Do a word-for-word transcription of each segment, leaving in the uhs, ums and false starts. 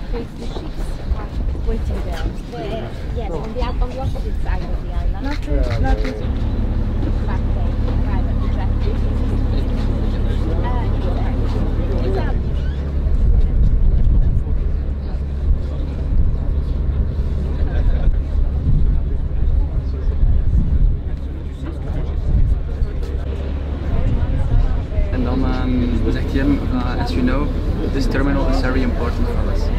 The ships are waiting there. The, yes, on the, on the opposite side of the island. Not this, not this. Back there, private jet. Uh, it's a En dan um, zegt Jim, uh, as you know, this terminal is very important for us.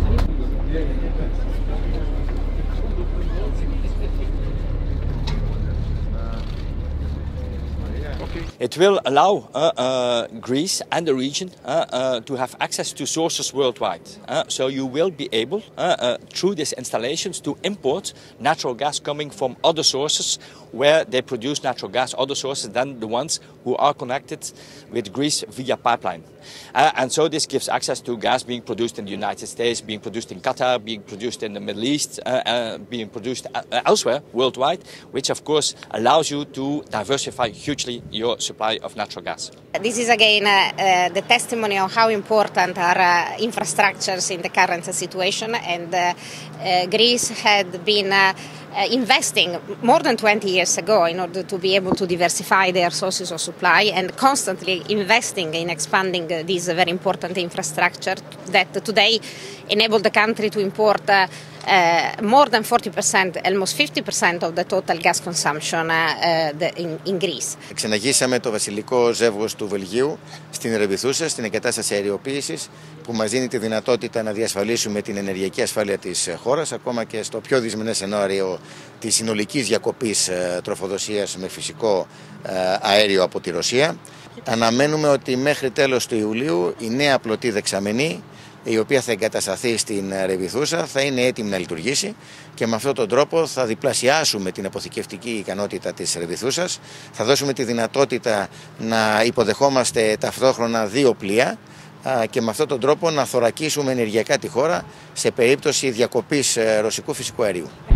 It will allow uh, uh, Greece and the region uh, uh, to have access to sources worldwide. Uh, so you will be able, uh, uh, through these installations, to import natural gas coming from other sources where they produce natural gas, other sources than the ones who are connected with Greece via pipeline. Uh, and so this gives access to gas being produced in the United States, being produced in Qatar, being produced in the Middle East, uh, uh, being produced uh, elsewhere worldwide, which of course allows you to diversify hugely your supply of natural gas. This is again uh, uh, the testimony of how important are uh, infrastructures in the current situation, and uh, uh, Greece had been uh, uh, investing more than twenty years ago in order to be able to diversify their sources of supply, and constantly investing in expanding uh, this very important infrastructure that today enable the country to import uh, Uh, more than forty percent, almost fifty percent of the total gas consumption uh, uh, the, in, in Greece. Εξεναγήσαμε το βασιλικό ζεύγος του Βελγίου στην Ρεβιθούσα, στην εγκατάσταση αεροποίησης, που μας δίνει τη δυνατότητα να διασφαλίσουμε την ενεργειακή ασφάλεια της χώρας, ακόμα και στο πιο δυσμενές σενάριο της συνολικής διακοπής τροφοδοσίας με φυσικό αέριο από τη Ρωσία. Αναμένουμε ότι μέχρι τέλος του Ιουλίου η νέα πλωτή δεξαμενή, η οποία θα εγκατασταθεί στην Ρεβιθούσα, θα είναι έτοιμη να λειτουργήσει, και με αυτόν τον τρόπο θα διπλασιάσουμε την αποθηκευτική ικανότητα της Ρεβιθούσας, θα δώσουμε τη δυνατότητα να υποδεχόμαστε ταυτόχρονα δύο πλοία και με αυτόν τον τρόπο να θωρακίσουμε ενεργειακά τη χώρα σε περίπτωση διακοπής ρωσικού φυσικού αερίου.